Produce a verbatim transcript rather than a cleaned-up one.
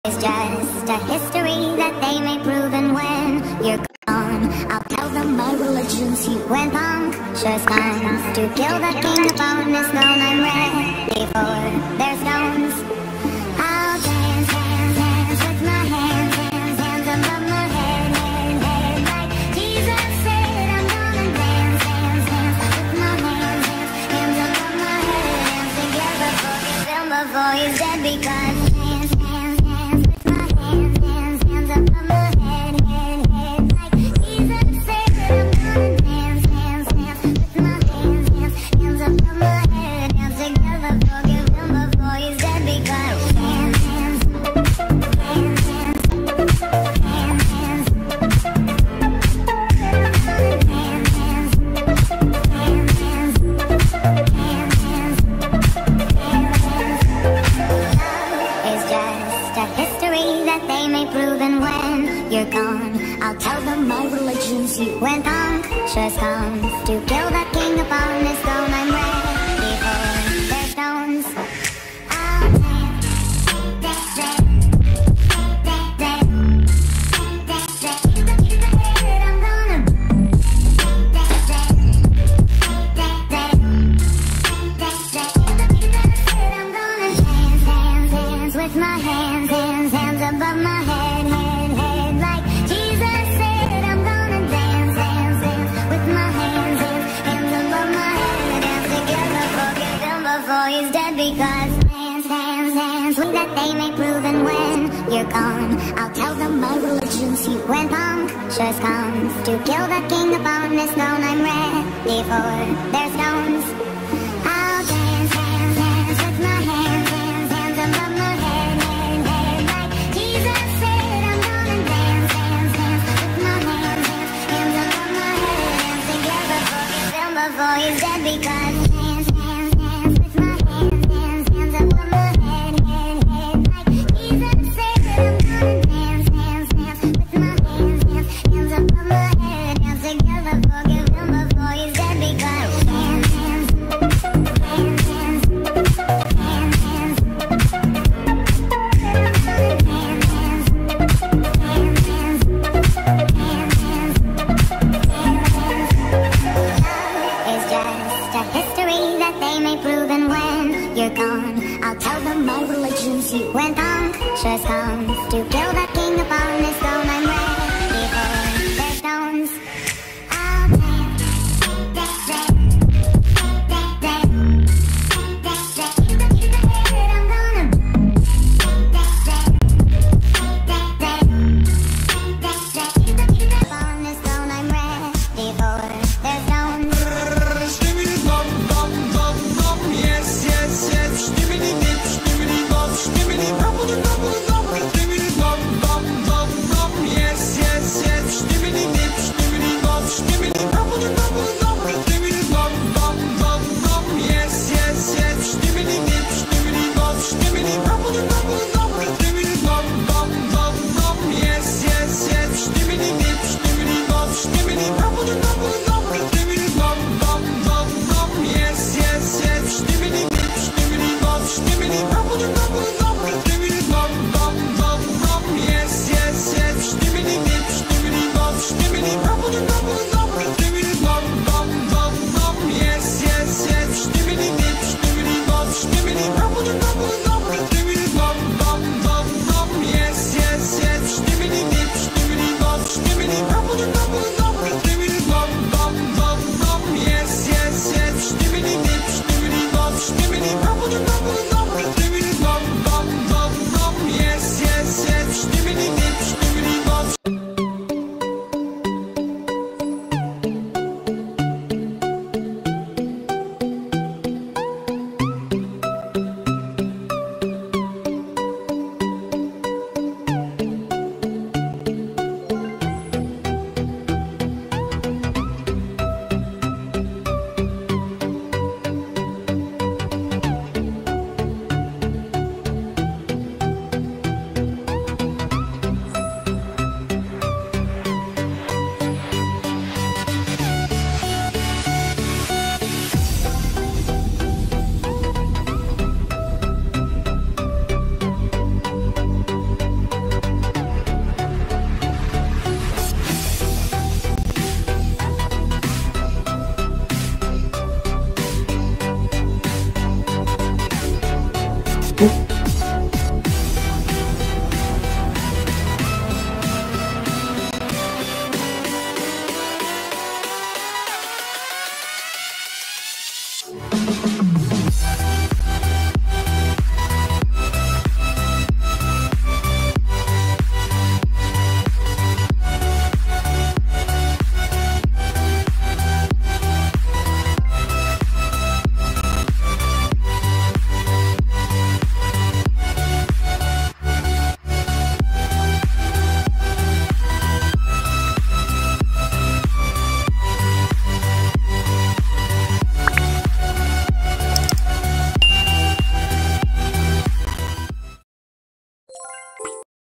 It's just a history that they may prove, and when you're gone, I'll tell them my religion's you. When punctures comes to kill the king upon his throne, I'm ready for their stones. I'll dance, dance, dance with my hands, hands, hands above my head, head, head. Like Jesus said, I'm gonna dance, dance, dance with my hands, hands, hands above my head. Dance together, forgive him before he's dead, because dance, dance, dance with my hands, hands, hands above my head, head, head. Like Jesus said, I'm gonna dance, dance, dance with my hands, hands, hands above my head. Dance together, forgive him before he's dead, because dance, dance, dance, dance, dance, dance, It's just a history that they may prove, and when you're gone, I'll tell them my religion's you. When punctures comes to kill the king upon his throne, I'm ready for their stones. I'll dance, dance, dance, dance, dance, dance, dance. I'm gonna dance, dance, dance, dance, dance, dance. I'm gonna dance, dance, dance with my hands, hands, hands above my head, head, head. Like Jesus said, I'm gonna dance, dance, dance with my hands, hands, hands above my head. Dance together, forgive him before he's dead, because dance, dance, dance with that they may prove, and when you're gone, I'll tell them my religion's you. When punctures comes to kill the king upon his throne, I'm ready for their stones. I'll dance, dance, dance with my hands, hands, hands above my head, head, head. Like Jesus said, I'm gonna dance, dance, dance with my hands, hands, hands above my head. Dance together, forgive him before he's dead, because dance, dance, dance with my hands, hands, hands above my head, head, head. Like Jesus said, I'm gonna dance, dance, dance with my hands, hands, hands above my head. Dance together, forgive him before he's dead, because dance, dance, dance, dance, dance, dance. It's just a history that they may prove, and when you're gone, I'll tell them my religion's you. When punctures comes to kill the king upon his throne,